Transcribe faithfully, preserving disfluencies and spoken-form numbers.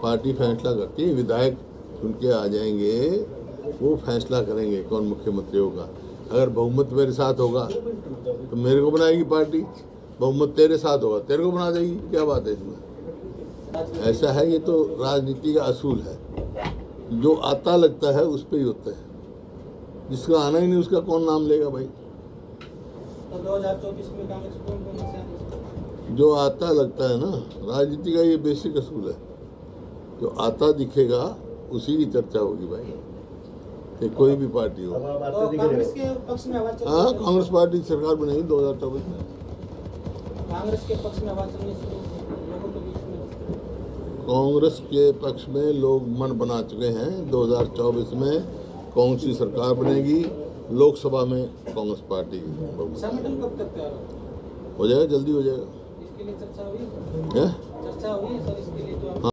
Party फैसला करती है, विधायक चुन के आ जाएंगे, वो फैसला करेंगे कौन मुख्यमंत्री होगा। अगर बहुमत मेरे साथ होगा तो मेरे को बनाएगी पार्टी, बहुमत तेरे साथ होगा तेरे को बना देगी। क्या बात है इसमें? ऐसा है, ये तो राजनीति का असूल है। जो आता लगता है उस पर ही होता है, जिसका आना ही नहीं उसका कौन नाम लेगा भाई। तो दो हज़ार चौबीस में कांग्रेस कौन कौन से जो आता लगता है ना, राजनीति का ये बेसिक असूल है। जो आता दिखेगा उसी की चर्चा होगी भाई, कि कोई भी पार्टी हो। तो कांग्रेस के पक्ष में आवाज चल हाँ, कांग्रेस पार्टी सरकार बनेगी दो हजार चौबीस में। कांग्रेस के पक्ष में आवाज चलनी शुरू लोगों के बीच में। कांग्रेस के पक्ष में लोग मन बना चुके हैं। दो हजार चौबीस में कौन सी सरकार बनेगी, लोकसभा में कांग्रेस पार्टी संगठन कब तक तैयार हो हो जाएगा, जल्दी हो जाएगा। इसके लिए चर्चा हुई है? चर्चा हुई सर इसके लिए तो